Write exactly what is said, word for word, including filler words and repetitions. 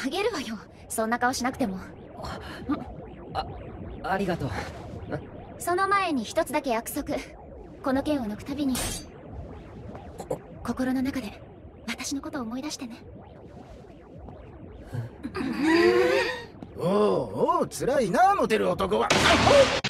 あげるわよ。そんな顔しなくても。 あ、ありがとう。 その前に一つだけ約束。この剣を抜くたびに心の中で私のことを思い出してね。 おうおう、辛いなモテる男は。